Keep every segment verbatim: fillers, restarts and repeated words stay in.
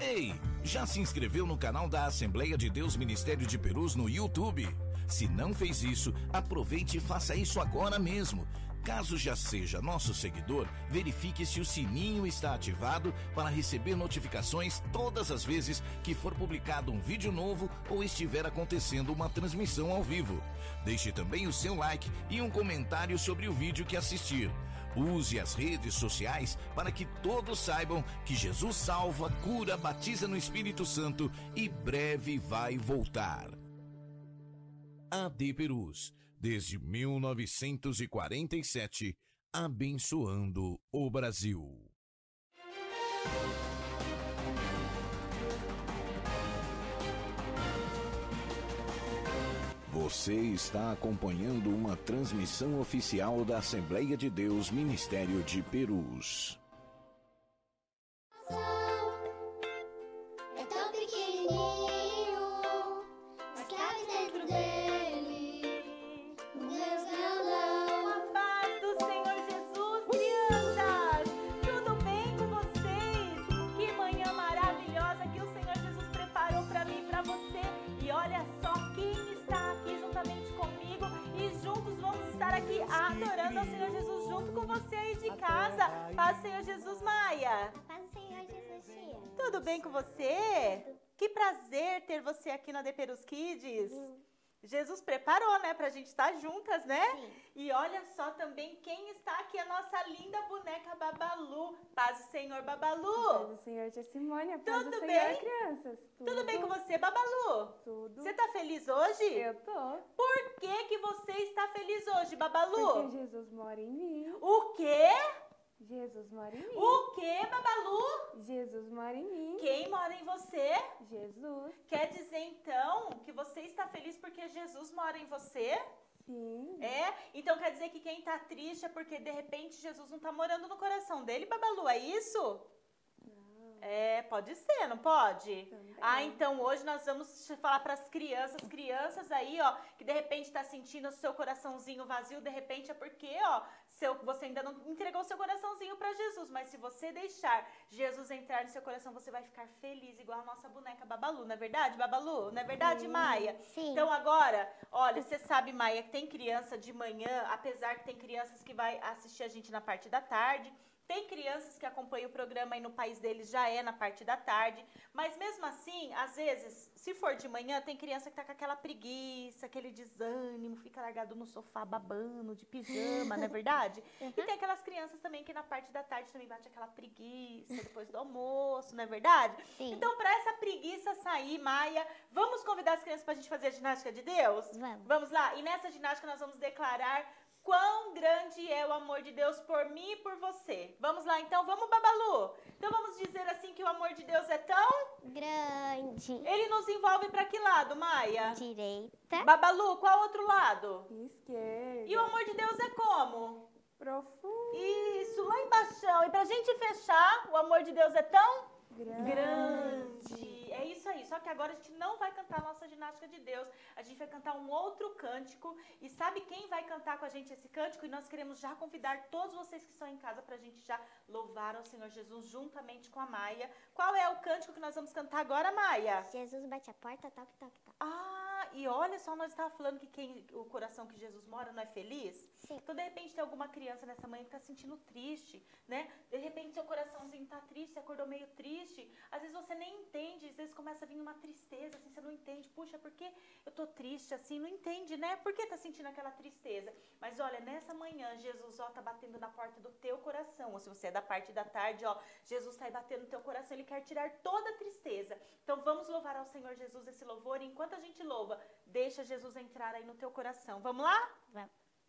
Ei, já se inscreveu no canal da Assembleia de Deus Ministério de Perus no YouTube? Se não fez isso, aproveite e faça isso agora mesmo. Caso já seja nosso seguidor, verifique se o sininho está ativado para receber notificações todas as vezes que for publicado um vídeo novo ou estiver acontecendo uma transmissão ao vivo. Deixe também o seu like e um comentário sobre o vídeo que assistir. Use as redes sociais para que todos saibam que Jesus salva, cura, batiza no Espírito Santo e breve vai voltar. A D Perus, desde mil novecentos e quarenta e sete, abençoando o Brasil. Você está acompanhando uma transmissão oficial da Assembleia de Deus Ministério de Perus. É tão pequenininho, mas cabe dentro dele um Deus grandão. A paz do Senhor Jesus, crianças! Tudo bem com vocês? Que manhã maravilhosa que o Senhor Jesus preparou para mim e para você. E olha só quem está aqui juntamente comigo e juntos vamos estar aqui adorando ao Senhor Jesus junto com você aí de casa. Paz do Senhor Jesus, Maia. Paz do Senhor Jesus, tia. Tudo bem com você? Que prazer ter você aqui na D Perus Kids. Hum. Jesus preparou, né, pra gente estar juntas, né? Sim. E olha só também quem está aqui, a nossa linda boneca Babalu. Paz do Senhor, Babalu. Paz do Senhor, tia Simone. A paz Tudo do bem? Senhor, crianças. Tudo, Tudo bem com você, Babalu? Tudo. Você tá feliz hoje? Eu tô. Por que que você está feliz hoje, Babalu? Porque Jesus mora em mim. O quê? Jesus mora em mim. O quê, Babalu? Jesus mora em mim. Quem mora em você? Jesus. Quer dizer, então, que você está feliz porque Jesus mora em você? Sim. É? Então quer dizer que quem tá triste é porque, de repente, Jesus não tá morando no coração dele, Babalu, é isso? Não. É, pode ser, não pode? Também. Ah, então hoje nós vamos falar para as crianças, crianças aí, ó, que de repente tá sentindo o seu coraçãozinho vazio, de repente é porque, ó, seu, você ainda não entregou seu coraçãozinho para Jesus, mas se você deixar Jesus entrar no seu coração, você vai ficar feliz, igual a nossa boneca Babalu, não é verdade, Babalu? Não é verdade, Sim. Maia? Sim. Então agora, olha, você sabe, Maia, que tem criança de manhã, apesar que tem crianças que vai assistir a gente na parte da tarde, tem crianças que acompanham o programa aí no país deles, já é na parte da tarde, mas mesmo assim, às vezes, se for de manhã, tem criança que tá com aquela preguiça, aquele desânimo, fica largado no sofá babando, de pijama, não é verdade? Uhum. E tem aquelas crianças também que na parte da tarde também bate aquela preguiça, depois do almoço, não é verdade? Sim. Então, para essa preguiça sair, Maia, vamos convidar as crianças pra gente fazer a ginástica de Deus? Vamos. Vamos lá? E nessa ginástica nós vamos declarar quão grande é o amor de Deus por mim e por você. Vamos lá, então? Vamos, Babalu? Então vamos dizer assim que o amor de Deus é tão... Grande. Ele nos envolve para que lado, Maia? Direita. Babalu, qual outro lado? Esquerda. E o amor de Deus é como? Profundo. Isso, lá embaixo. E pra gente fechar, o amor de Deus é tão... Grande. grande. É isso aí. Só que agora a gente não vai cantar a nossa ginástica de Deus. A gente vai cantar um outro cântico. E sabe quem vai cantar com a gente esse cântico? E nós queremos já convidar todos vocês que estão em casa pra gente já louvar ao Senhor Jesus juntamente com a Maia. Qual é o cântico que nós vamos cantar agora, Maia? Jesus bate a porta, toque, toque, toque. Ah, e olha só, nós estávamos falando que quem, o coração que Jesus mora não é feliz? Sim. Então, de repente, tem alguma criança nessa manhã que está se sentindo triste, né? De repente, seu coraçãozinho está triste, você acordou meio triste. Às vezes você nem entende, às vezes começa a vir uma tristeza, assim, você não entende. Puxa, por que eu tô triste assim? Não entende, né? Por que tá sentindo aquela tristeza? Mas olha, nessa manhã, Jesus, ó, tá batendo na porta do teu coração. Ou se você é da parte da tarde, ó, Jesus tá aí batendo no teu coração, Ele quer tirar toda a tristeza. Então, vamos louvar ao Senhor Jesus esse louvor. E enquanto a gente louva, deixa Jesus entrar aí no teu coração. Vamos lá? Vamos.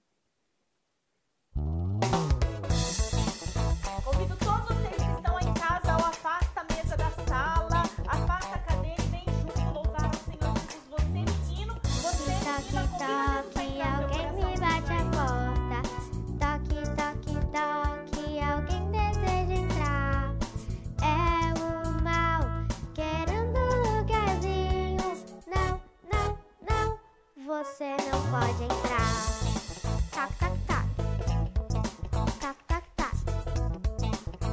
Convido todos vocês que estão em casa, ó, afasta a mesa da sala, afasta a cadeira e vem junto louvar ao Senhor Jesus. Você, menino, você, menina, Toque, toque, alguém me bate a porta. Toque, toque, toque, alguém deseja entrar. É o mal, querendo um lugarzinho. Não, não, não, você não pode entrar. Toque, toque, toque. Toque, toque, toque.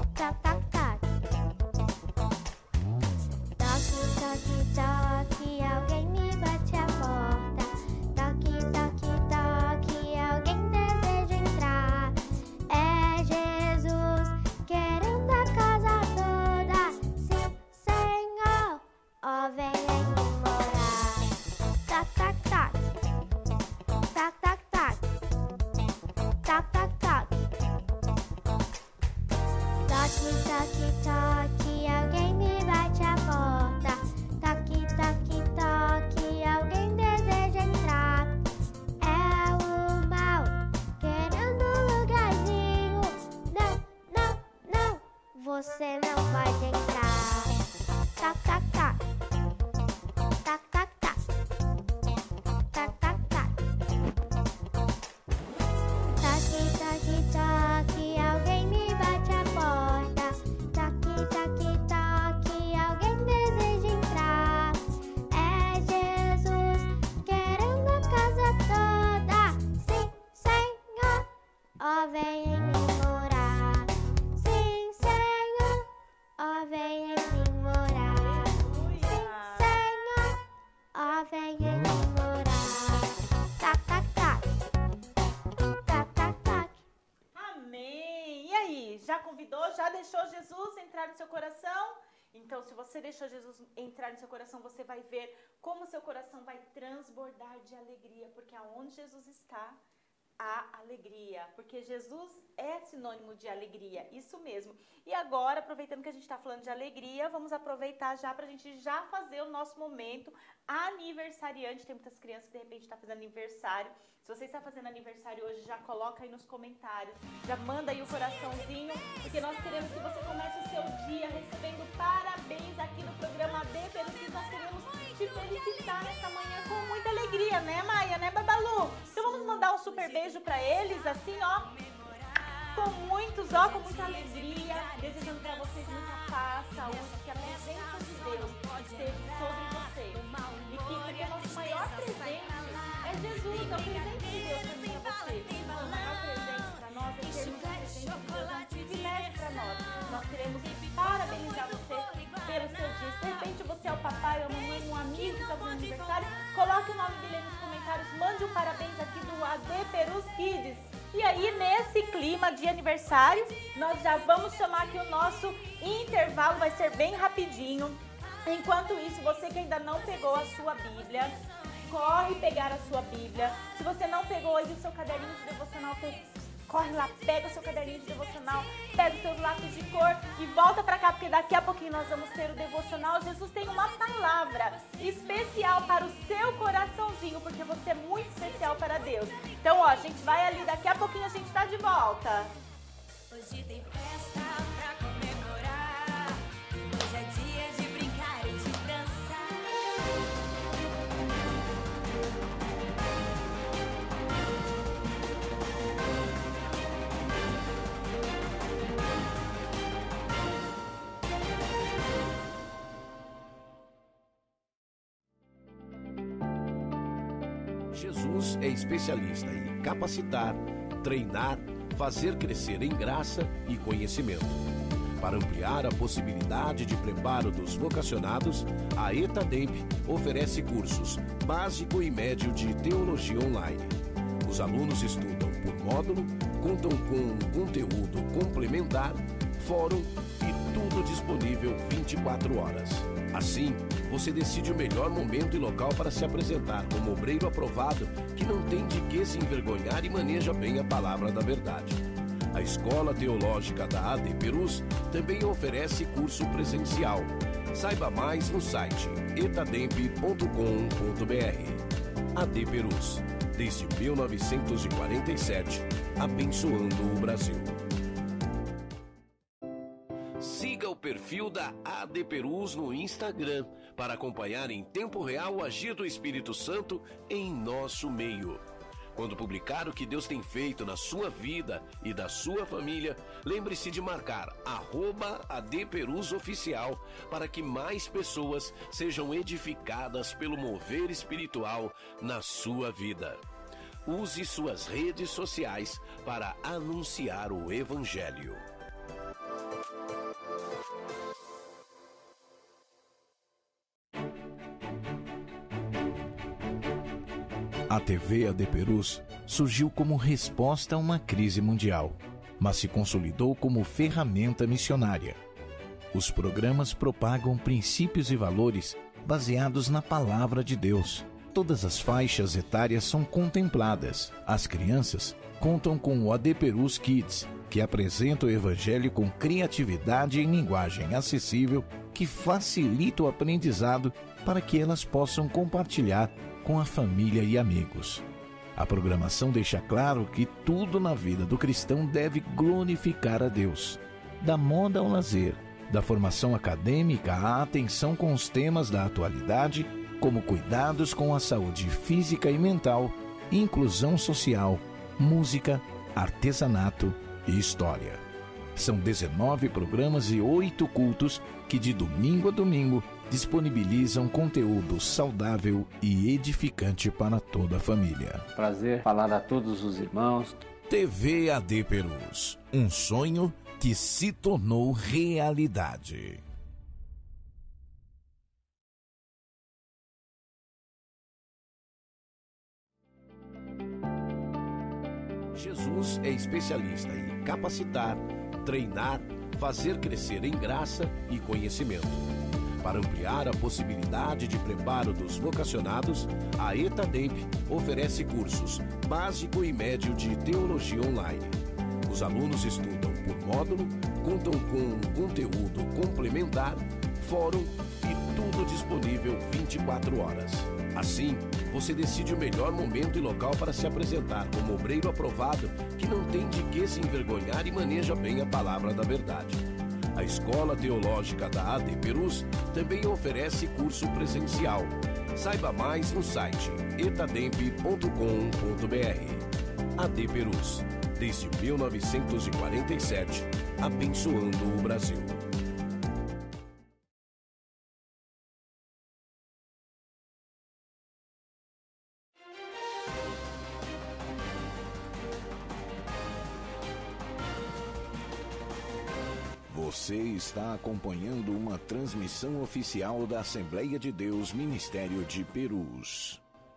deixou Jesus entrar no seu coração? Então, se você deixou Jesus entrar no seu coração, você vai ver como seu coração vai transbordar de alegria, porque aonde Jesus está, há alegria, porque Jesus é sinônimo de alegria, isso mesmo. E agora, aproveitando que a gente está falando de alegria, vamos aproveitar já para a gente já fazer o nosso momento aniversariante. Tem muitas crianças que de repente estão fazendo aniversário. Se você está fazendo aniversário hoje, já coloca aí nos comentários, já manda aí o coraçãozinho, porque nós queremos que você comece o seu dia recebendo parabéns aqui no programa A D Pelos Kids. Nós queremos te felicitar nessa manhã com muita alegria, né, Maia, né, Babalu? Então vamos mandar um super beijo para eles, assim, ó, com muitos, ó, com muita alegria, desejando para vocês muita paz, saúde, que a presença de Deus esteja sobre vocês. E que, porque o nosso maior presente é Jesus, é o presente de Deus para mim e você. O maior presente para nós é termos o presente de Deus, é um privilégio para nós. Nós queremos parabenizar você pelo seu dia. Se de repente você é o papai, a mamãe, um amigo que está fazendo aniversário, coloque o nome dele nos comentários, mande um parabéns aqui do A D Perus Kids. E aí, nesse clima de aniversário, nós já vamos chamar aqui o nosso intervalo, vai ser bem rapidinho. Enquanto isso, você que ainda não pegou a sua Bíblia, corre pegar a sua Bíblia. Se você não pegou aí o seu caderninho de devocional, corre lá, pega o seu caderninho de devocional, pega os seus lápis de cor e volta pra cá, porque daqui a pouquinho nós vamos ter o devocional. Jesus tem uma palavra especial para o seu coraçãozinho, porque você é muito especial para Deus. Então, ó, a gente vai ali, daqui a pouquinho a gente tá de volta. Hoje tem festa pra comemorar, hoje é dia de brincar e de dançar. Jesus é especialista em capacitar, treinar, fazer crescer em graça e conhecimento. Para ampliar a possibilidade de preparo dos vocacionados, a ETADEMP oferece cursos básico e médio de teologia online. Os alunos estudam por módulo, contam com um conteúdo complementar, fórum e tudo disponível vinte e quatro horas. Assim, você decide o melhor momento e local para se apresentar como obreiro aprovado que não tem de que se envergonhar e maneja bem a palavra da verdade. A Escola Teológica da A D Perus também oferece curso presencial. Saiba mais no site etademp ponto com ponto br. A D Perus, desde mil novecentos e quarenta e sete, abençoando o Brasil. Siga o perfil da A D Perus no Instagram para acompanhar em tempo real o agir do Espírito Santo em nosso meio. Quando publicar o que Deus tem feito na sua vida e da sua família, lembre-se de marcar arroba ADPerusOficial para que mais pessoas sejam edificadas pelo mover espiritual na sua vida. Use suas redes sociais para anunciar o Evangelho. A T V A D Perus surgiu como resposta a uma crise mundial, mas se consolidou como ferramenta missionária. Os programas propagam princípios e valores baseados na palavra de Deus. Todas as faixas etárias são contempladas. As crianças contam com o A D Perus Kids, que apresenta o Evangelho com criatividade em linguagem acessível que facilita o aprendizado para que elas possam compartilhar com a família e amigos. A programação deixa claro que tudo na vida do cristão deve glorificar a Deus. Da moda ao lazer, da formação acadêmica à atenção com os temas da atualidade, como cuidados com a saúde física e mental, inclusão social, música, artesanato e história. São dezenove programas e oito cultos que de domingo a domingo disponibilizam conteúdo saudável e edificante para toda a família. Prazer falar a todos os irmãos. T V A D Perus, um sonho que se tornou realidade. Jesus é especialista em capacitar, treinar, fazer crescer em graça e conhecimento. Para ampliar a possibilidade de preparo dos vocacionados, a ETADEMP oferece cursos básico e médio de teologia online. Os alunos estudam por módulo, contam com um conteúdo complementar, fórum e tudo disponível vinte e quatro horas. Assim, você decide o melhor momento e local para se apresentar como obreiro aprovado que não tem de que se envergonhar e maneja bem a palavra da verdade. A Escola Teológica da A D Perus também oferece curso presencial. Saiba mais no site etademp ponto com ponto br. A D Perus, desde mil novecentos e quarenta e sete, abençoando o Brasil. Você está acompanhando uma transmissão oficial da Assembleia de Deus Ministério de Perus.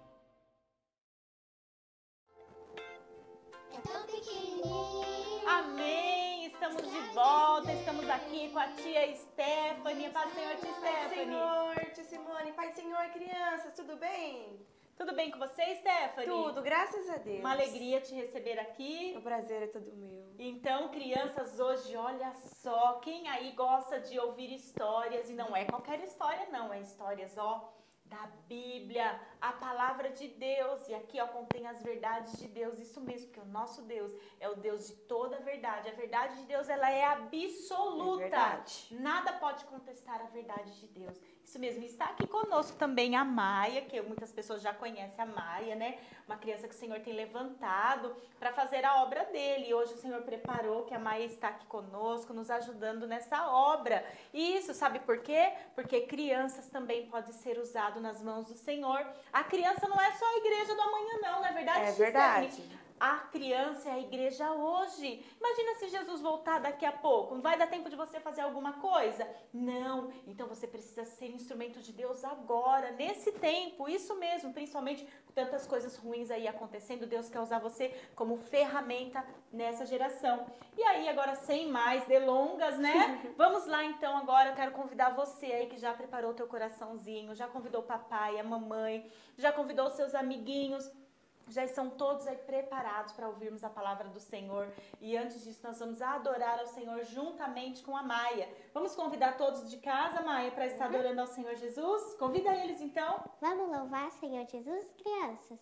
É tão pequenininho. Amém! Estamos de volta, estamos aqui com a tia Stephanie. Paz do Senhor, tia Pai Stephanie. Senhor, tia Simone, Pai Senhor, crianças, tudo bem? Tudo bem com você, Stephanie? Tudo, graças a Deus. Uma alegria te receber aqui. O prazer é todo meu. Então, crianças, hoje, olha só, quem aí gosta de ouvir histórias, e não é qualquer história não, é histórias, ó, da Bíblia, a palavra de Deus, e aqui, ó, contém as verdades de Deus, isso mesmo, porque o nosso Deus é o Deus de toda a verdade, a verdade de Deus, ela é absoluta, É verdade. Nada pode contestar a verdade de Deus, isso mesmo. Está aqui conosco também a Maia, que muitas pessoas já conhecem a Maia, né, uma criança que o Senhor tem levantado para fazer a obra dele, e hoje o Senhor preparou que a Maia está aqui conosco, nos ajudando nessa obra, e isso, sabe por quê? Porque crianças também podem ser usadas nas mãos do Senhor. A criança não é só a igreja do amanhã não, não é verdade? É verdade. Stephanie? A criança é a igreja hoje. Imagina se Jesus voltar daqui a pouco. Não vai dar tempo de você fazer alguma coisa? Não. Então você precisa ser instrumento de Deus agora, nesse tempo. Isso mesmo, principalmente com tantas coisas ruins aí acontecendo. Deus quer usar você como ferramenta nessa geração. E aí, agora sem mais delongas, né? Vamos lá então agora. Eu quero convidar você aí que já preparou o teu coraçãozinho, já convidou o papai, a mamãe, já convidou os seus amiguinhos. Já estão todos aí preparados para ouvirmos a palavra do Senhor. E antes disso, nós vamos adorar ao Senhor juntamente com a Maia. Vamos convidar todos de casa, Maia, para estar adorando ao Senhor Jesus? Convida eles, então. Vamos louvar Senhor Jesus, crianças?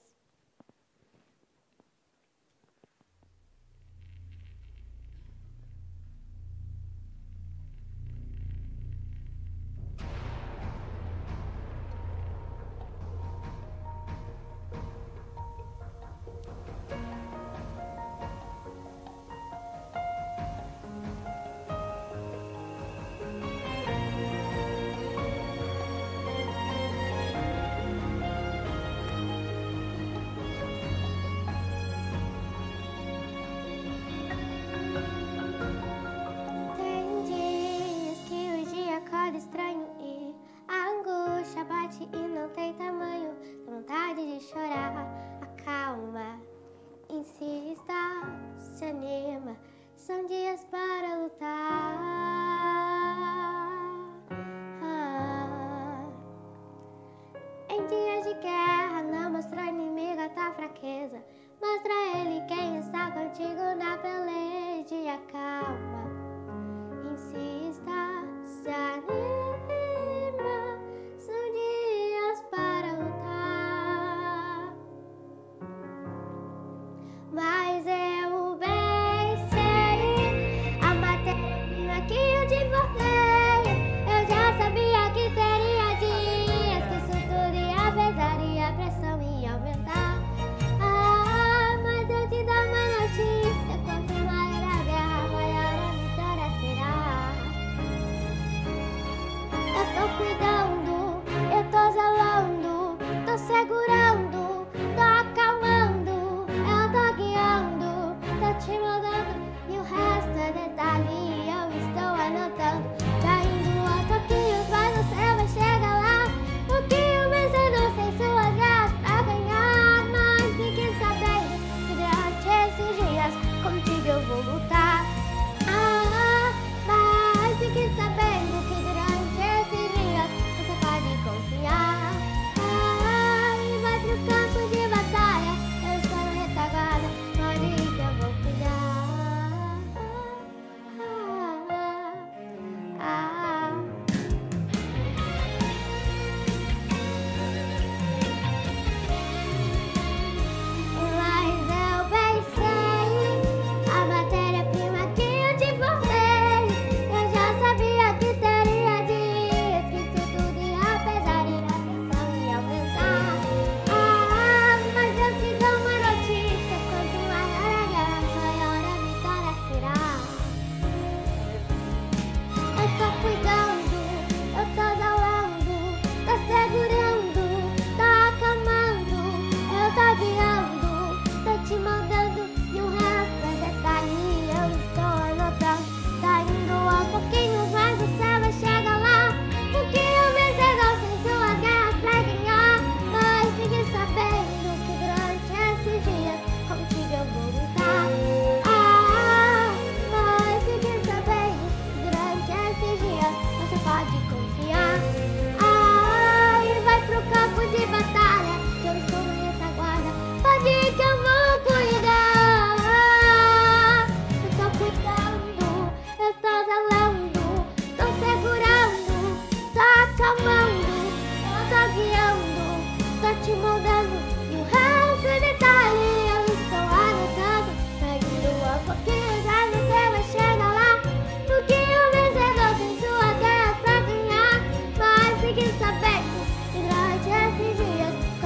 Tem dias que o dia acorda estranho e a angústia bate e não tem tamanho. Dá vontade de chorar, acalma, insista, se anima. São dias para lutar. Ah. Em dias de guerra, não mostra ao inimigo a tua fraqueza. Mostra a ele quem está contigo na peleja. Acalma, insista, se anima. São dias para lutar. Mas eu vencerei a matéria que eu devorei. Eu já sabia que teria dias que isso tudo ia pesar e a pressão ia aumentar. Ah, mas eu te dou uma notícia: quanto maior a guerra, maior a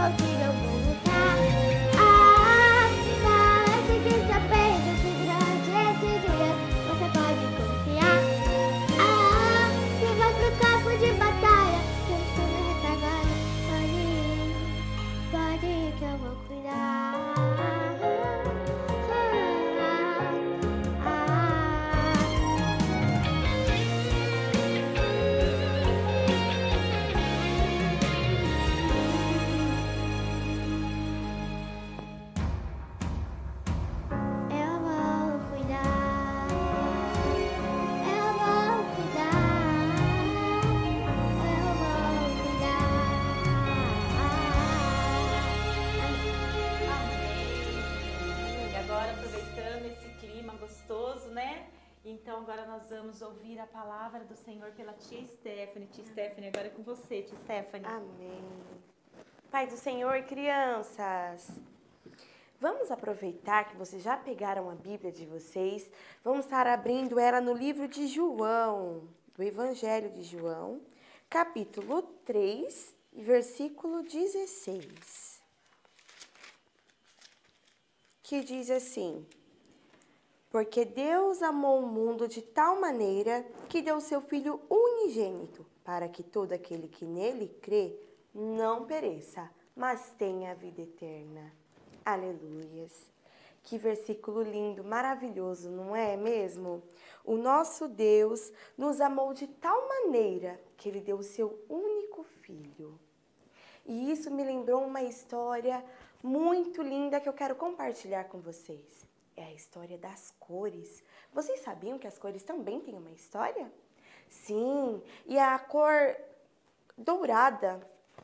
vida eu vou lutar. Ah, parece que só pensa que durante esse dia você pode confiar. Ah, se vai pro campo de batalha, se eu estou na retaguarda, pode ir, pode ir que eu vou cuidar. Então agora nós vamos ouvir a palavra do Senhor pela tia Stephanie. Tia Stephanie, agora é com você, tia Stephanie. Amém. Pai do Senhor, crianças, vamos aproveitar que vocês já pegaram a Bíblia de vocês. Vamos estar abrindo ela no livro de João, do Evangelho de João, capítulo três, versículo dezesseis. Que diz assim: porque Deus amou o mundo de tal maneira que deu seu Filho unigênito, para que todo aquele que nele crê não pereça, mas tenha a vida eterna. Aleluias! Que versículo lindo, maravilhoso, não é mesmo? O nosso Deus nos amou de tal maneira que Ele deu o seu único Filho. E isso me lembrou uma história muito linda que eu quero compartilhar com vocês. É a história das cores. Vocês sabiam que as cores também têm uma história? Sim, e a cor dourada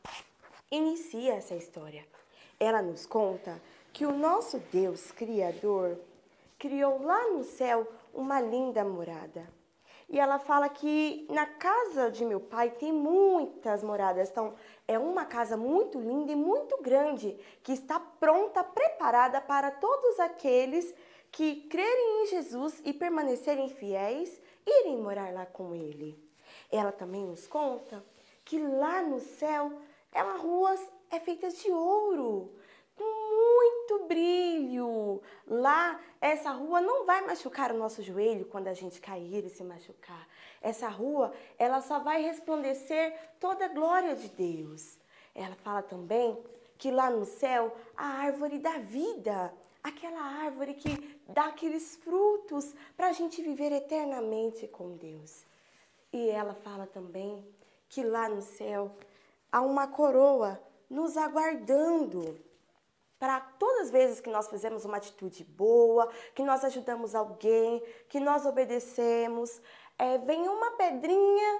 inicia essa história. Ela nos conta que o nosso Deus Criador criou lá no céu uma linda morada. E ela fala que na casa de meu pai tem muitas moradas. Então, é uma casa muito linda e muito grande, que está pronta, preparada para todos aqueles que crerem em Jesus e permanecerem fiéis, irem morar lá com Ele. Ela também nos conta que lá no céu, as ruas é feitas de ouro, com muito brilho. Lá, essa rua não vai machucar o nosso joelho quando a gente cair e se machucar. Essa rua, ela só vai resplandecer toda a glória de Deus. Ela fala também que lá no céu, a árvore da vida, aquela árvore que dá aqueles frutos para a gente viver eternamente com Deus. E ela fala também que lá no céu há uma coroa nos aguardando para todas as vezes que nós fizemos uma atitude boa, que nós ajudamos alguém, que nós obedecemos, é, vem uma pedrinha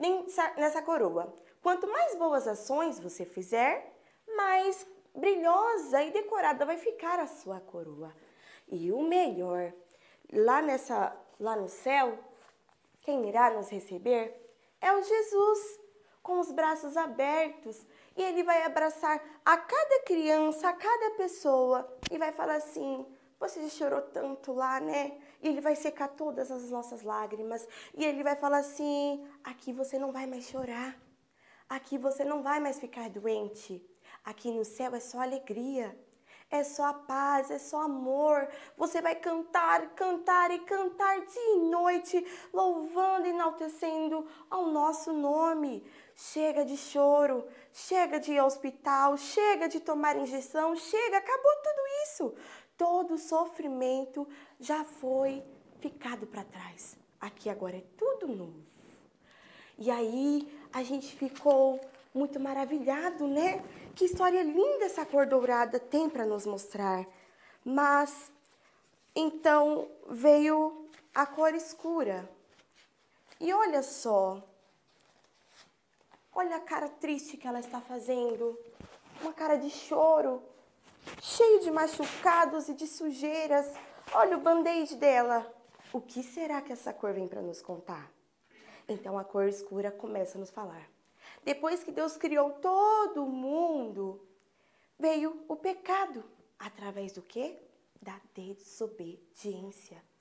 nessa coroa. Quanto mais boas ações você fizer, mais brilhosa e decorada vai ficar a sua coroa. E o melhor, lá, nessa, lá no céu, quem irá nos receber é o Jesus, com os braços abertos. E Ele vai abraçar a cada criança, a cada pessoa, e vai falar assim: você já chorou tanto lá, né? E Ele vai secar todas as nossas lágrimas. E Ele vai falar assim: aqui você não vai mais chorar. Aqui você não vai mais ficar doente. Aqui no céu é só alegria. É só a paz, é só amor. Você vai cantar, cantar e cantar dia e noite, louvando e enaltecendo ao nosso nome. Chega de choro, chega de ir ao hospital, chega de tomar injeção, chega, acabou tudo isso. Todo o sofrimento já foi ficado para trás. Aqui agora é tudo novo. E aí a gente ficou muito maravilhado, né? Que história linda essa cor dourada tem para nos mostrar. Mas, então, veio a cor escura. E olha só, olha a cara triste que ela está fazendo. Uma cara de choro, cheio de machucados e de sujeiras. Olha o band-aid dela. O que será que essa cor vem para nos contar? Então, a cor escura começa a nos falar. Depois que Deus criou todo mundo, veio o pecado. Através do quê? Da desobediência.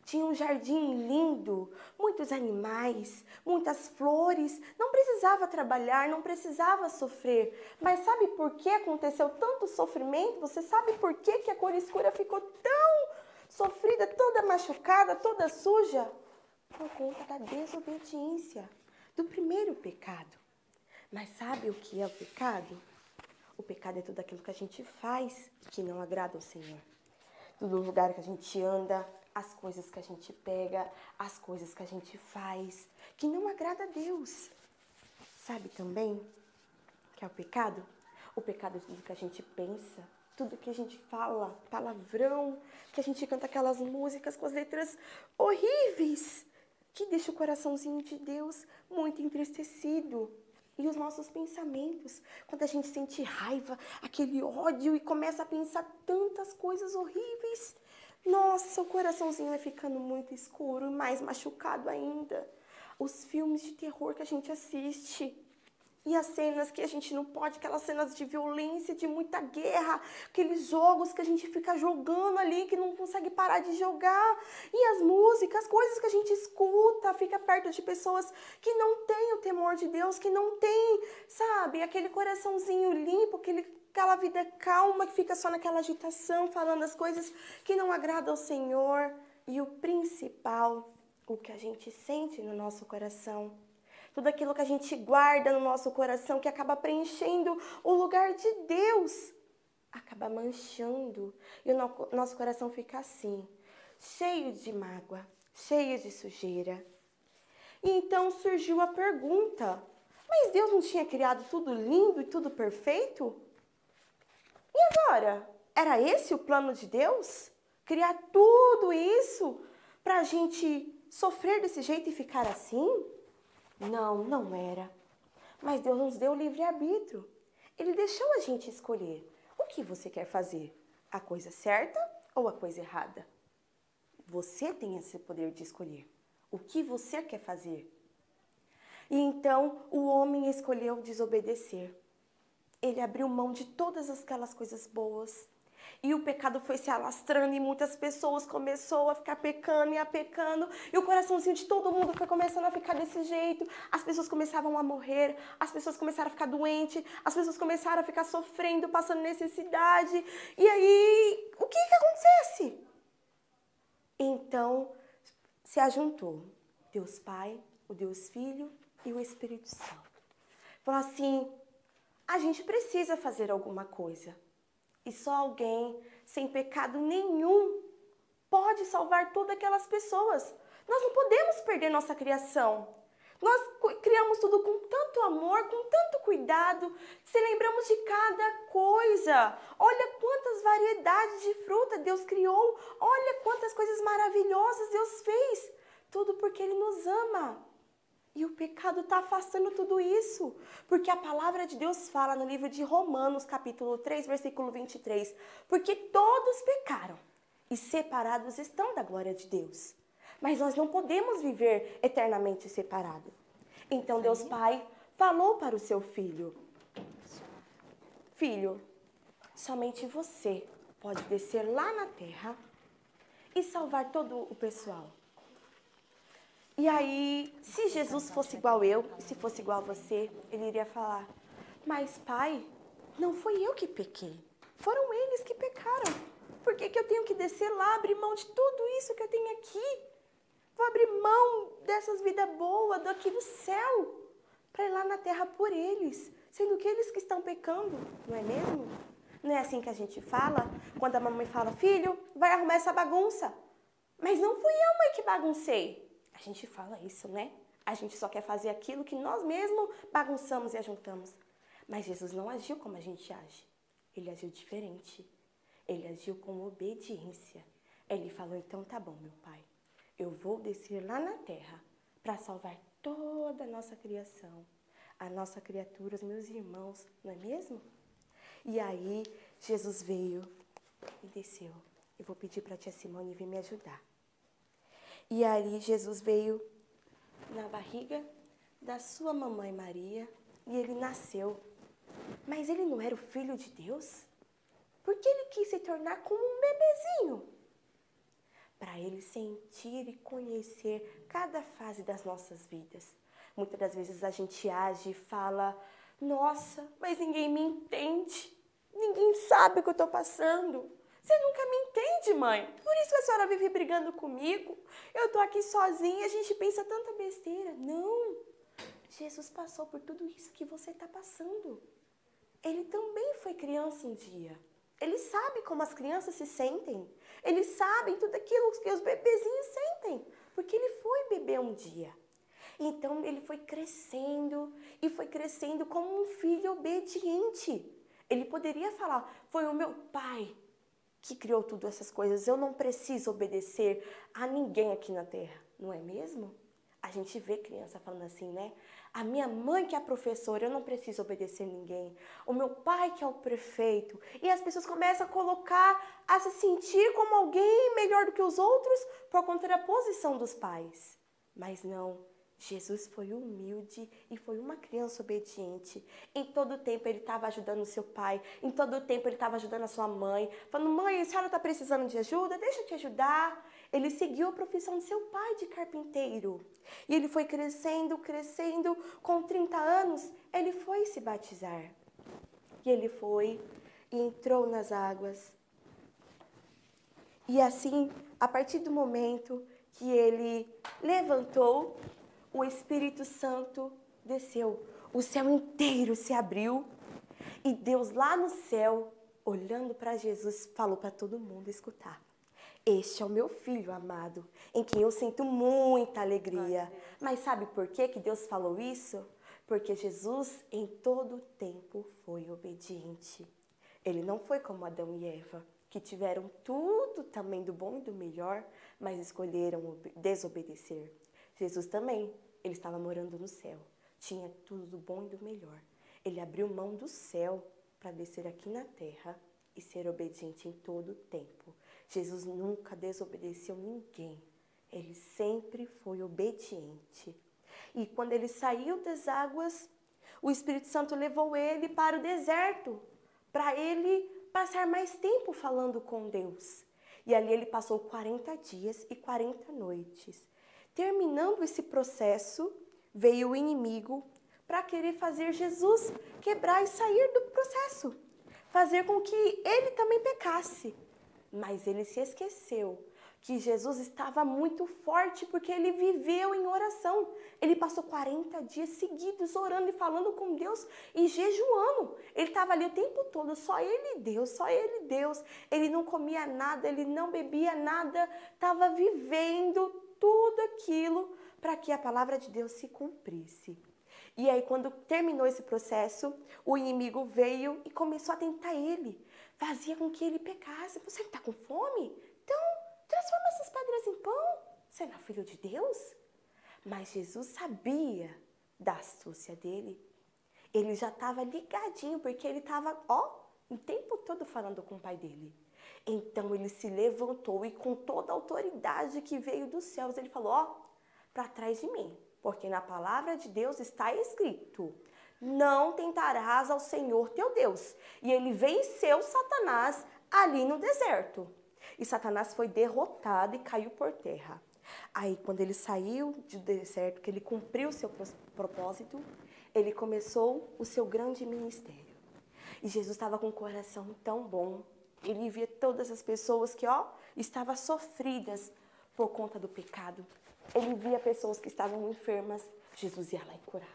Tinha um jardim lindo, muitos animais, muitas flores. Não precisava trabalhar, não precisava sofrer. Mas sabe por que aconteceu tanto sofrimento? Você sabe por que, que a cor escura ficou tão sofrida, toda machucada, toda suja? Por conta da desobediência, do primeiro pecado. Mas sabe o que é o pecado? O pecado é tudo aquilo que a gente faz que não agrada ao Senhor. Todo lugar que a gente anda, as coisas que a gente pega, as coisas que a gente faz, que não agrada a Deus. Sabe também que é o pecado? O pecado é tudo que a gente pensa, tudo que a gente fala, palavrão, que a gente canta aquelas músicas com as letras horríveis, que deixa o coraçãozinho de Deus muito entristecido. E os nossos pensamentos, quando a gente sente raiva, aquele ódio e começa a pensar tantas coisas horríveis, nossa, o coraçãozinho vai ficando muito escuro e mais machucado ainda. Os filmes de terror que a gente assiste e as cenas que a gente não pode, aquelas cenas de violência, de muita guerra, aqueles jogos que a gente fica jogando ali, que não consegue parar de jogar, e as músicas, coisas que a gente escuta, fica perto de pessoas que não têm o temor de Deus, que não têm, sabe, aquele coraçãozinho limpo, aquele, aquela vida calma que fica só naquela agitação, falando as coisas que não agradam ao Senhor. E o principal, o que a gente sente no nosso coração. Tudo aquilo que a gente guarda no nosso coração, que acaba preenchendo o lugar de Deus, acaba manchando. E o no- nosso coração fica assim, cheio de mágoa, cheio de sujeira. E então surgiu a pergunta, mas Deus não tinha criado tudo lindo e tudo perfeito? E agora? Era esse o plano de Deus? Criar tudo isso para a gente sofrer desse jeito e ficar assim? Não, não era. Mas Deus nos deu livre-arbítrio. Ele deixou a gente escolher. O que você quer fazer? A coisa certa ou a coisa errada? Você tem esse poder de escolher. O que você quer fazer? E então o homem escolheu desobedecer. Ele abriu mão de todas aquelas coisas boas. E o pecado foi se alastrando e muitas pessoas começaram a ficar pecando e a pecando. E o coraçãozinho de todo mundo foi começando a ficar desse jeito. As pessoas começavam a morrer, as pessoas começaram a ficar doentes, as pessoas começaram a ficar sofrendo, passando necessidade. E aí, o que que acontece? Então, se ajuntou Deus Pai, o Deus Filho e o Espírito Santo. Falou assim, a gente precisa fazer alguma coisa. E só alguém sem pecado nenhum pode salvar todas aquelas pessoas. Nós não podemos perder nossa criação. Nós criamos tudo com tanto amor, com tanto cuidado, se lembramos de cada coisa. Olha quantas variedades de fruta Deus criou. Olha quantas coisas maravilhosas Deus fez. Tudo porque Ele nos ama. E o pecado está afastando tudo isso. Porque a palavra de Deus fala no livro de Romanos, capítulo três, versículo vinte e três. Porque todos pecaram e separados estão da glória de Deus. Mas nós não podemos viver eternamente separados. Então Deus Pai falou para o seu filho. Filho, somente você pode descer lá na terra e salvar todo o pessoal. E aí, se Jesus fosse igual eu, e se fosse igual a você, ele iria falar, mas pai, não foi eu que pequei, foram eles que pecaram. Por que que eu tenho que descer lá, abrir mão de tudo isso que eu tenho aqui? Vou abrir mão dessas vidas boas, daqui do céu, para ir lá na terra por eles, sendo que eles que estão pecando, não é mesmo? Não é assim que a gente fala, quando a mamãe fala, filho, vai arrumar essa bagunça. Mas não fui eu, mãe, que baguncei. A gente fala isso, né? A gente só quer fazer aquilo que nós mesmos bagunçamos e ajuntamos. Mas Jesus não agiu como a gente age. Ele agiu diferente. Ele agiu com obediência. Ele falou, então tá bom, meu pai. Eu vou descer lá na terra para salvar toda a nossa criação. A nossa criatura, os meus irmãos, não é mesmo? E aí, Jesus veio e desceu. Eu vou pedir para a tia Simone vir me ajudar. E aí Jesus veio na barriga da sua mamãe Maria e ele nasceu. Mas ele não era o filho de Deus? Porque ele quis se tornar como um bebezinho. para Ele sentir e conhecer cada fase das nossas vidas. Muitas das vezes a gente age e fala, nossa, mas ninguém me entende, ninguém sabe o que eu estou passando. Você nunca me entende, mãe, por isso que a senhora vive brigando comigo. Eu estou aqui sozinha, a gente pensa tanta besteira. Não, Jesus passou por tudo isso que você está passando. Ele também foi criança um dia. Ele sabe como as crianças se sentem. Ele sabe tudo aquilo que os bebezinhos sentem, porque ele foi bebê um dia. Então, ele foi crescendo e foi crescendo como um filho obediente. Ele poderia falar, foi o meu pai que criou tudo essas coisas. Eu não preciso obedecer a ninguém aqui na terra, não é mesmo? A gente vê criança falando assim, né? A minha mãe que é a professora, eu não preciso obedecer a ninguém. O meu pai que é o prefeito. E as pessoas começam a colocar, a se sentir como alguém melhor do que os outros por conta da posição dos pais. Mas não. Jesus foi humilde e foi uma criança obediente. Em todo tempo ele estava ajudando o seu pai, em todo tempo ele estava ajudando a sua mãe, falando, mãe, a senhora está precisando de ajuda? Deixa eu te ajudar. Ele seguiu a profissão de seu pai de carpinteiro. E ele foi crescendo, crescendo, com trinta anos, ele foi se batizar. E ele foi e entrou nas águas. E assim, a partir do momento que ele levantou, o Espírito Santo desceu, o céu inteiro se abriu e Deus lá no céu, olhando para Jesus, falou para todo mundo escutar. Este é o meu filho amado, em quem eu sinto muita alegria. Mas sabe por que que Deus falou isso? Porque Jesus em todo tempo foi obediente. Ele não foi como Adão e Eva, que tiveram tudo também do bom e do melhor, mas escolheram desobedecer. Jesus também, ele estava morando no céu, tinha tudo do bom e do melhor. Ele abriu mão do céu para descer aqui na terra e ser obediente em todo o tempo. Jesus nunca desobedeceu ninguém, ele sempre foi obediente. E quando ele saiu das águas, o Espírito Santo levou ele para o deserto, para ele passar mais tempo falando com Deus. E ali ele passou quarenta dias e quarenta noites. Terminando esse processo, veio o inimigo para querer fazer Jesus quebrar e sair do processo, fazer com que ele também pecasse. Mas ele se esqueceu que Jesus estava muito forte porque ele viveu em oração. Ele passou quarenta dias seguidos orando e falando com Deus e jejuando. Ele estava ali o tempo todo, só ele e Deus, só ele e Deus. Ele não comia nada, ele não bebia nada, estava vivendo tudo aquilo para que a palavra de Deus se cumprisse. E aí, quando terminou esse processo, o inimigo veio e começou a tentar ele. Fazia com que ele pecasse. Você está com fome? Então, transforma essas pedras em pão. Você não é filho de Deus? Mas Jesus sabia da astúcia dele. Ele já estava ligadinho, porque ele estava, ó, o tempo todo falando com o pai dele. Então ele se levantou e com toda a autoridade que veio dos céus, ele falou, ó, para trás de mim, porque na palavra de Deus está escrito, não tentarás ao Senhor teu Deus. E ele venceu Satanás ali no deserto. E Satanás foi derrotado e caiu por terra. Aí quando ele saiu do deserto, que ele cumpriu o seu propósito, ele começou o seu grande ministério. E Jesus estava com um coração tão bom. Ele via todas as pessoas que, ó, estavam sofridas por conta do pecado. Ele via pessoas que estavam enfermas, Jesus ia lá e curava.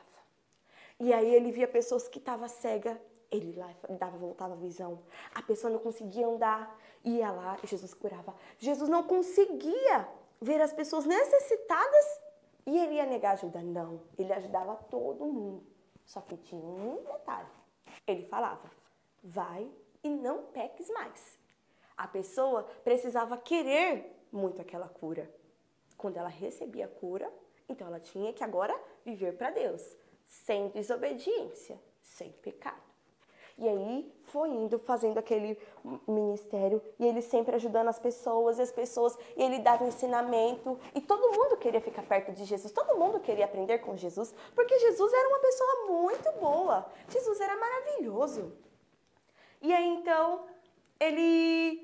E aí ele via pessoas que estavam cegas, ele lá dava, voltava a visão. A pessoa não conseguia andar, ia lá e Jesus curava. Jesus não conseguia ver as pessoas necessitadas e ele ia negar ajuda. Não, ele ajudava todo mundo. Só que tinha um detalhe. Ele falava, vai e não peques mais. A pessoa precisava querer muito aquela cura. Quando ela recebia a cura, então ela tinha que agora viver para Deus, sem desobediência, sem pecado. E aí foi indo fazendo aquele ministério e ele sempre ajudando as pessoas, e as pessoas, e ele dava ensinamento, e todo mundo queria ficar perto de Jesus, todo mundo queria aprender com Jesus, porque Jesus era uma pessoa muito boa, Jesus era maravilhoso. E aí então ele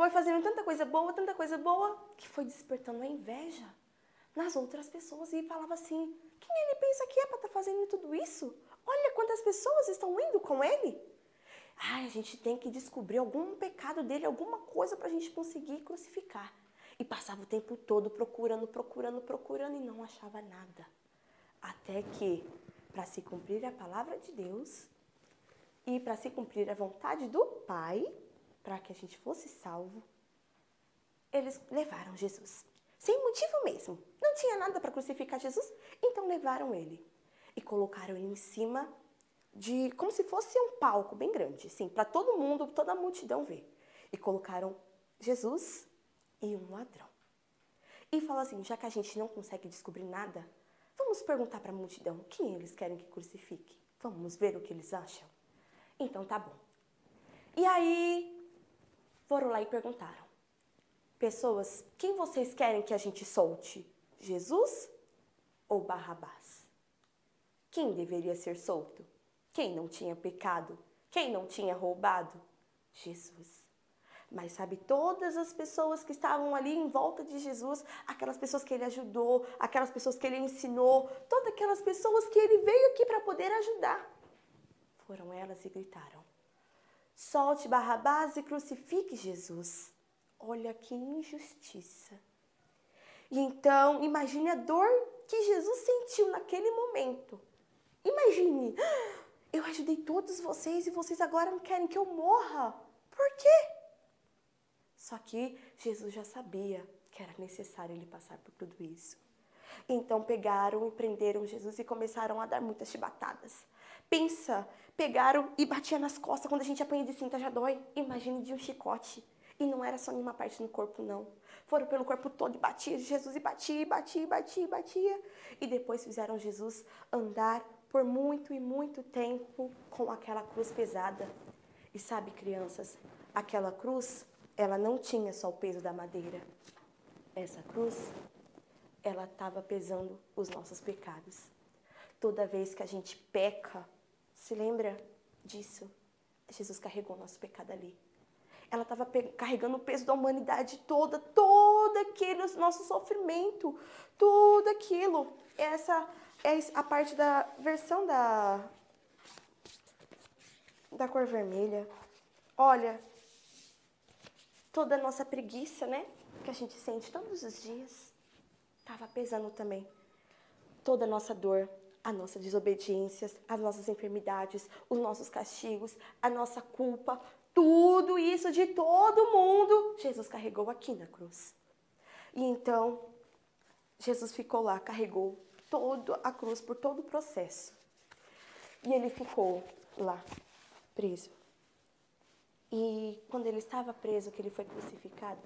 foi fazendo tanta coisa boa, tanta coisa boa, que foi despertando a inveja nas outras pessoas e falava assim, quem ele pensa que é para estar fazendo tudo isso? Olha quantas pessoas estão indo com ele. Ai, a gente tem que descobrir algum pecado dele, alguma coisa para a gente conseguir crucificar. E passava o tempo todo procurando, procurando, procurando e não achava nada. Até que, para se cumprir a palavra de Deus e para se cumprir a vontade do Pai, para que a gente fosse salvo, eles levaram Jesus. Sem motivo mesmo. Não tinha nada para crucificar Jesus, então levaram ele. E colocaram ele em cima de, como se fosse um palco bem grande, assim, para todo mundo, toda a multidão ver. E colocaram Jesus e um ladrão. E falou assim, já que a gente não consegue descobrir nada, vamos perguntar para a multidão quem eles querem que crucifique. Vamos ver o que eles acham. Então tá bom. E aí, foram lá e perguntaram. Pessoas, quem vocês querem que a gente solte? Jesus ou Barrabás? Quem deveria ser solto? Quem não tinha pecado? Quem não tinha roubado? Jesus. Mas sabe, todas as pessoas que estavam ali em volta de Jesus, aquelas pessoas que ele ajudou, aquelas pessoas que ele ensinou, todas aquelas pessoas que ele veio aqui para poder ajudar, foram elas e gritaram, solte Barrabás e crucifique Jesus. Olha que injustiça. E então, imagine a dor que Jesus sentiu naquele momento. Imagine, eu ajudei todos vocês e vocês agora não querem que eu morra. Por quê? Só que Jesus já sabia que era necessário ele passar por tudo isso. Então pegaram e prenderam Jesus e começaram a dar muitas chibatadas. Pensa, pegaram e batiam nas costas. Quando a gente apanha de cinta já dói. Imagine de um chicote. E não era só em uma parte no corpo, não. Foram pelo corpo todo e batia Jesus e batia, e batia, e batia, e batia. E depois fizeram Jesus andar por muito e muito tempo com aquela cruz pesada. E sabe, crianças, aquela cruz, ela não tinha só o peso da madeira. Essa cruz, ela estava pesando os nossos pecados. Toda vez que a gente peca, se lembra disso? Jesus carregou o nosso pecado ali. Ela estava carregando o peso da humanidade toda, todo aquele nosso sofrimento, tudo aquilo. Essa é a parte da versão da, da cor vermelha. Olha, toda a nossa preguiça, né? Que a gente sente todos os dias, estava pesando também. Toda a nossa dor, a nossa desobediência, as nossas enfermidades, os nossos castigos, a nossa culpa, tudo isso de todo mundo, Jesus carregou aqui na cruz. E então, Jesus ficou lá, carregou toda a cruz por todo o processo. E ele ficou lá, preso. E quando ele estava preso, que ele foi crucificado,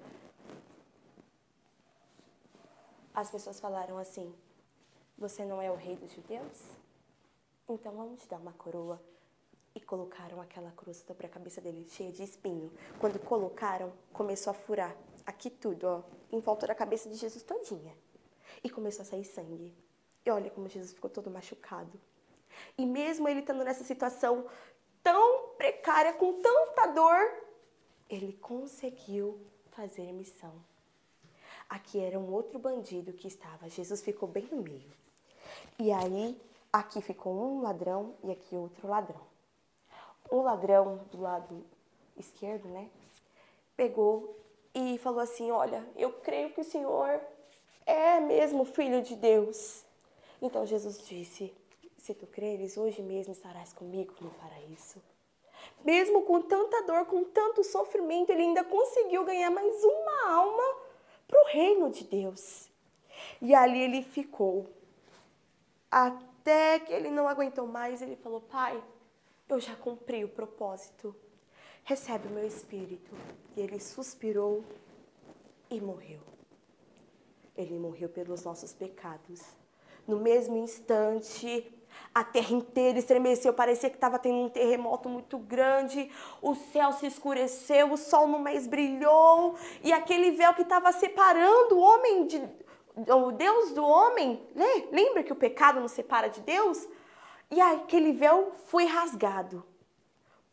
as pessoas falaram assim, você não é o rei dos judeus? Então vamos te dar uma coroa. E colocaram aquela cruz sobre a cabeça dele, cheia de espinho. Quando colocaram, começou a furar aqui tudo, ó, em volta da cabeça de Jesus todinha. E começou a sair sangue. E olha como Jesus ficou todo machucado. E mesmo ele estando nessa situação tão precária, com tanta dor, ele conseguiu fazer missão. Aqui era um outro bandido que estava. Jesus ficou bem no meio. E aí, aqui ficou um ladrão e aqui outro ladrão. O ladrão do lado esquerdo, né, pegou e falou assim, olha, eu creio que o Senhor é mesmo Filho de Deus. Então Jesus disse, se tu creres, hoje mesmo estarás comigo no paraíso. Mesmo com tanta dor, com tanto sofrimento, ele ainda conseguiu ganhar mais uma alma para o reino de Deus. E ali ele ficou, até que ele não aguentou mais, ele falou, Pai, eu já cumpri o propósito, recebe o meu espírito. E ele suspirou e morreu. Ele morreu pelos nossos pecados. No mesmo instante, a terra inteira estremeceu, parecia que estava tendo um terremoto muito grande, o céu se escureceu, o sol não mais brilhou, e aquele véu que estava separando o homem, de, o Deus do homem, né? Lembra que o pecado nos separa de Deus? E aquele véu foi rasgado.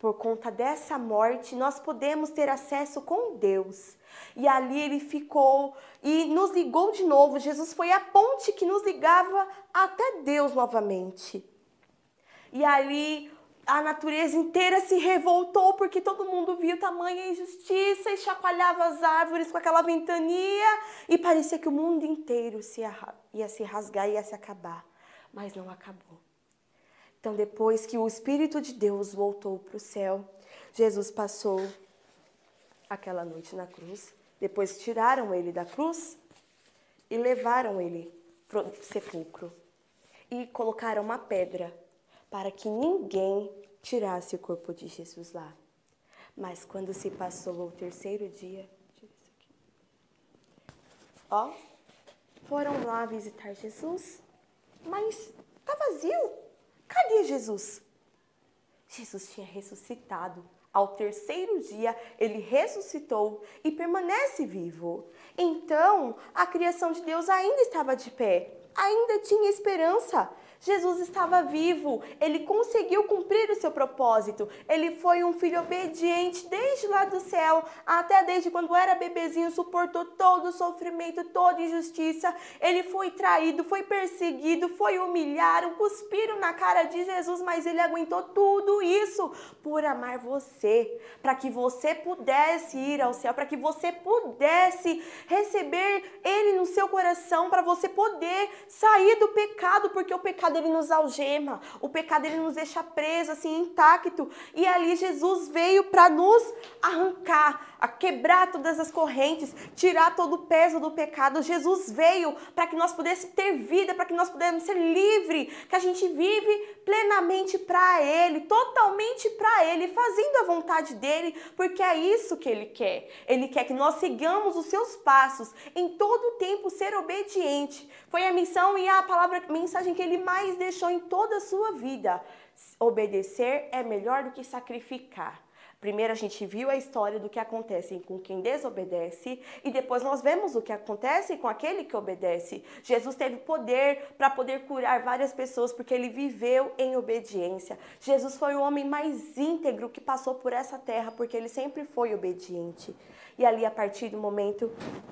por conta dessa morte, nós podemos ter acesso com Deus. E ali ele ficou e nos ligou de novo. Jesus foi a ponte que nos ligava até Deus novamente. E ali a natureza inteira se revoltou porque todo mundo viu tamanha injustiça e chacoalhava as árvores com aquela ventania e parecia que o mundo inteiro se ia, ia se rasgar, ia se acabar. Mas não acabou. Então, depois que o Espírito de Deus voltou para o céu, Jesus passou aquela noite na cruz. Depois tiraram ele da cruz e levaram ele para o sepulcro. E colocaram uma pedra para que ninguém tirasse o corpo de Jesus lá. Mas quando se passou o terceiro dia, ó, foram lá visitar Jesus, mas está vazio. Cadê Jesus? Jesus tinha ressuscitado. Ao terceiro dia, ele ressuscitou e permanece vivo. Então, a criação de Deus ainda estava de pé, ainda tinha esperança. Jesus estava vivo, ele conseguiu cumprir o seu propósito. Ele foi um filho obediente desde lá do céu, até desde quando era bebezinho, suportou todo o sofrimento, toda injustiça. Ele foi traído, foi perseguido, foi humilhado, cuspiram na cara de Jesus, mas ele aguentou tudo isso por amar você, para que você pudesse ir ao céu, para que você pudesse receber ele no seu coração, para você poder sair do pecado, porque o pecado ele nos algema, o pecado ele nos deixa preso, assim, intacto. E ali Jesus veio para nos arrancar, a quebrar todas as correntes, tirar todo o peso do pecado. Jesus veio para que nós pudéssemos ter vida, para que nós pudéssemos ser livres, que a gente vive plenamente para Ele, totalmente para Ele, fazendo a vontade dEle, porque é isso que Ele quer. Ele quer que nós sigamos os seus passos, em todo o tempo ser obediente. Foi a missão e a palavra, a mensagem que Ele mais deixou em toda a sua vida. Obedecer é melhor do que sacrificar. Primeiro a gente viu a história do que acontece com quem desobedece e depois nós vemos o que acontece com aquele que obedece. Jesus teve poder para poder curar várias pessoas porque ele viveu em obediência. Jesus foi o homem mais íntegro que passou por essa terra porque ele sempre foi obediente. E ali, a partir do momento,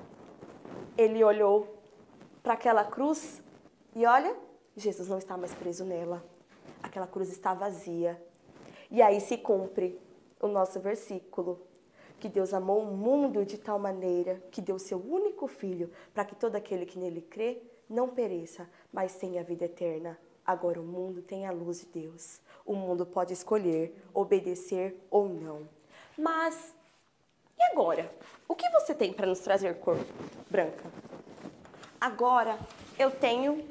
ele olhou para aquela cruz e olha, Jesus não está mais preso nela. Aquela cruz está vazia. E aí se cumpre o nosso versículo, que Deus amou o mundo de tal maneira que deu seu único filho para que todo aquele que nele crê não pereça, mas tenha vida eterna. Agora o mundo tem a luz de Deus. O mundo pode escolher obedecer ou não. Mas, e agora? O que você tem para nos trazer, cor branca? Agora eu tenho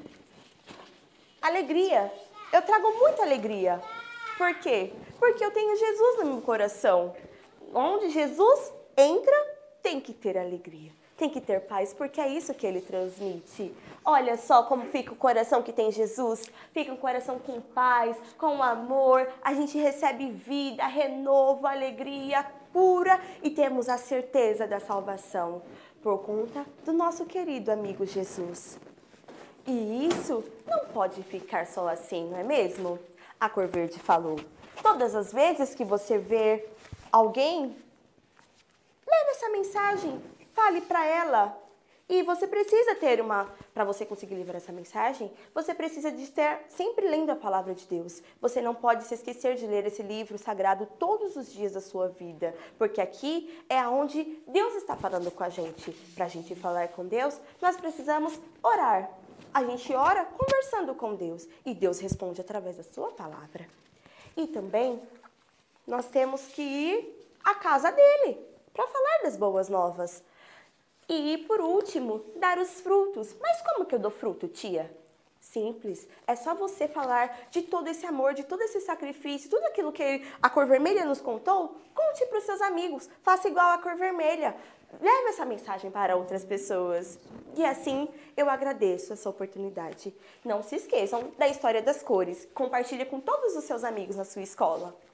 alegria. Eu trago muita alegria. Por quê? Porque eu tenho Jesus no meu coração. Onde Jesus entra, tem que ter alegria, tem que ter paz, porque é isso que ele transmite. Olha só como fica o coração que tem Jesus. Fica um coração com paz, com amor. A gente recebe vida, renovo, alegria pura e temos a certeza da salvação por conta do nosso querido amigo Jesus. E isso não pode ficar só assim, não é mesmo? A Cor Verde falou. Todas as vezes que você vê alguém, leve essa mensagem, fale para ela. E você precisa ter uma, para você conseguir levar essa mensagem, você precisa de estar sempre lendo a palavra de Deus. Você não pode se esquecer de ler esse livro sagrado todos os dias da sua vida, porque aqui é onde Deus está falando com a gente. Para a gente falar com Deus, nós precisamos orar. A gente ora conversando com Deus e Deus responde através da sua palavra. E também nós temos que ir à casa dele para falar das boas novas. E por último, dar os frutos. Mas como que eu dou fruto, tia? Simples, é só você falar de todo esse amor, de todo esse sacrifício, tudo aquilo que a Cor Vermelha nos contou, conte para os seus amigos, faça igual a Cor Vermelha. Leve essa mensagem para outras pessoas. E assim, eu agradeço essa oportunidade. Não se esqueçam da história das cores. Compartilhe com todos os seus amigos na sua escola.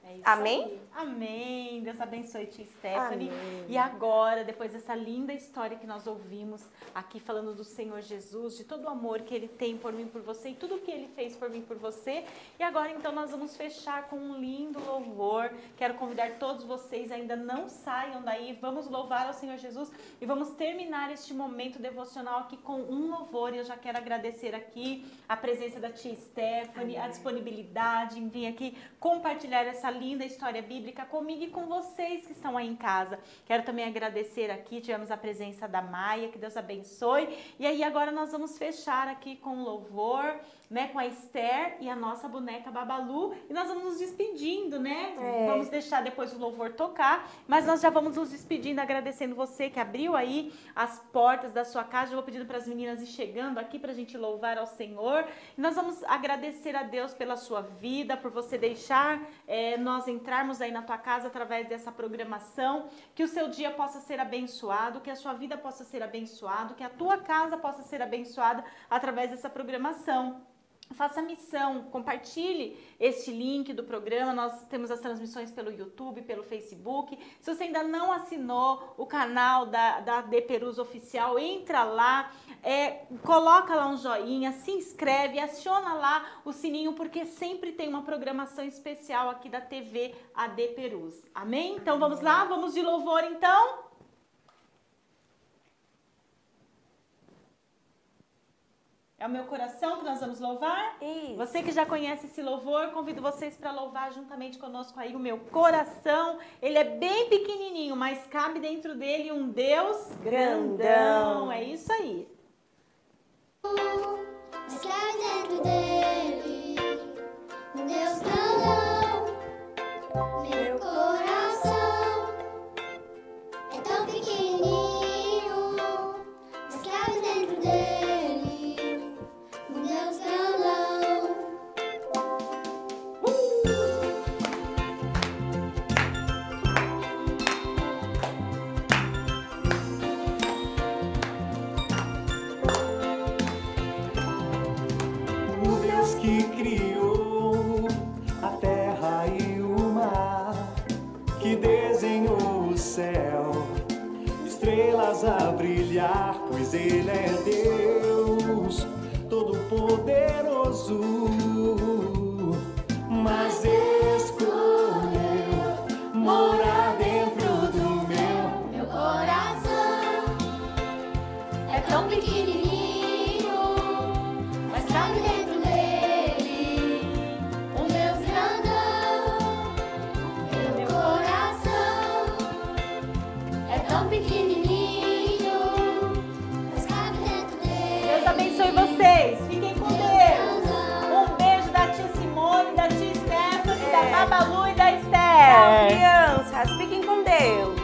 É isso Amém? aí. Amém. Deus abençoe tia Stephanie. Amém. E agora, depois dessa linda história que nós ouvimos aqui falando do Senhor Jesus, de todo o amor que Ele tem por mim, por você e tudo o que Ele fez por mim, por você. E agora, então, nós vamos fechar com um lindo louvor. Quero convidar todos vocês, ainda não saiam daí. Vamos louvar ao Senhor Jesus e vamos terminar este momento devocional aqui com um louvor. E eu já quero agradecer aqui a presença da tia Stephanie, a disponibilidade em vir aqui compartilhar essa linda história bíblica comigo e com vocês que estão aí em casa. Quero também agradecer aqui, tivemos a presença da Maia, que Deus abençoe. E aí agora nós vamos fechar aqui com um louvor, né, com a Esther e a nossa boneca Babalu, e nós vamos nos despedindo, né? É. Vamos deixar depois o louvor tocar, mas nós já vamos nos despedindo, agradecendo você que abriu aí as portas da sua casa. Eu vou pedindo para as meninas ir chegando aqui para a gente louvar ao Senhor. E nós vamos agradecer a Deus pela sua vida, por você deixar é, nós entrarmos aí na tua casa através dessa programação, que o seu dia possa ser abençoado, que a sua vida possa ser abençoada, que a tua casa possa ser abençoada através dessa programação. Faça missão, compartilhe este link do programa. Nós temos as transmissões pelo YouTube, pelo Facebook. Se você ainda não assinou o canal da, da De Perus Oficial, entra lá, é, coloca lá um joinha, se inscreve, aciona lá o sininho, porque sempre tem uma programação especial aqui da T V A D Perus. Amém? Então vamos lá, vamos de louvor então. É o meu coração que nós vamos louvar? Isso. Você que já conhece esse louvor, convido vocês para louvar juntamente conosco aí o meu coração. Ele é bem pequenininho, mas cabe dentro dele um Deus grandão. Grandão. É isso aí. Mas cabe dentro dele um Deus grandão. Meu coração é tão pequenininho, mas cabe dentro dele um Deus grandão. O Deus que criou a terra e o mar, que desenhou o céu, estrelas a brilhar, pois Ele é Deus Todo-Poderoso, mas escolheu morar dentro do meu. Meu coração é tão pequenininho, mas cabe dentro dele um Deus grandão. Meu coração é tão pequenininho, mas cabe dentro dele. Deus abençoe vocês. Fiquem com Deus. Um beijo da tia Simone, da tia Stephanie, da Babalu e da Tchau, Esther. crianças. Fiquem com Deus.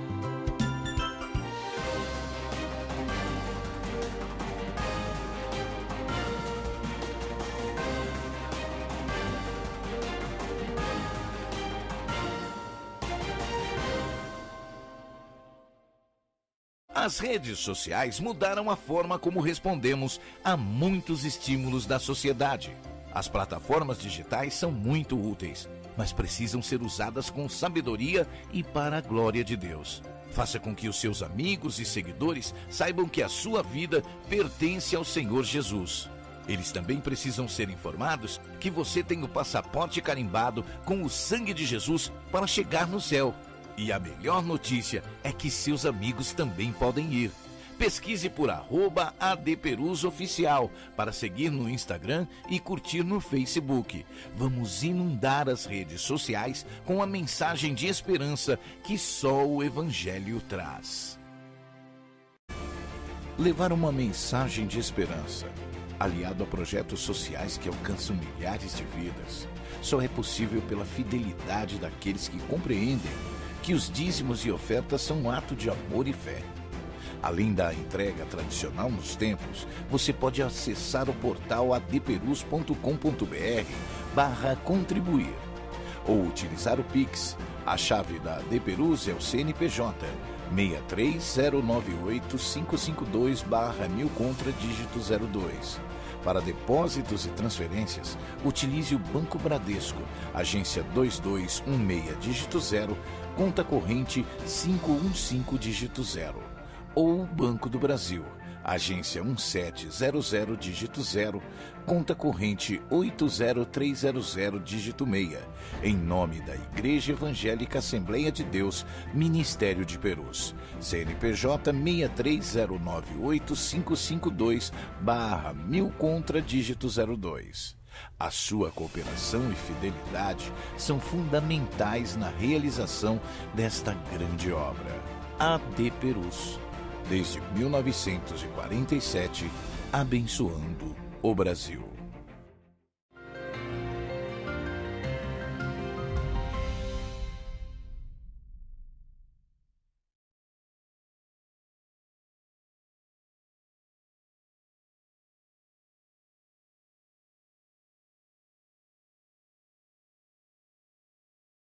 As redes sociais mudaram a forma como respondemos a muitos estímulos da sociedade. As plataformas digitais são muito úteis, mas precisam ser usadas com sabedoria e para a glória de Deus. Faça com que os seus amigos e seguidores saibam que a sua vida pertence ao Senhor Jesus. Eles também precisam ser informados que você tem o passaporte carimbado com o sangue de Jesus para chegar no céu. E a melhor notícia é que seus amigos também podem ir. Pesquise por arroba ADPerus Oficial para seguir no Instagram e curtir no Facebook. Vamos inundar as redes sociais com a mensagem de esperança que só o Evangelho traz. Levar uma mensagem de esperança, aliado a projetos sociais que alcançam milhares de vidas, só é possível pela fidelidade daqueles que compreendem que os dízimos e ofertas são um ato de amor e fé. Além da entrega tradicional nos templos, você pode acessar o portal adperus ponto com ponto br barra contribuir ou utilizar o Pix. A chave da ADPerus é o C N P J seis três zero nove oito cinco cinco dois barra mil contra dígito zero dois. Para depósitos e transferências, utilize o Banco Bradesco, agência dois dois um seis dígito zero, conta corrente cinco um cinco dígito zero. Ou o Banco do Brasil, agência um sete zero zero dígito zero, conta corrente oito zero três zero zero dígito seis, em nome da Igreja Evangélica Assembleia de Deus, Ministério de Perus. C N P J seis três zero nove oito cinco cinco dois barra mil contra dígito zero dois. A sua cooperação e fidelidade são fundamentais na realização desta grande obra. A D Perus, desde mil novecentos e quarenta e sete, abençoando o Brasil.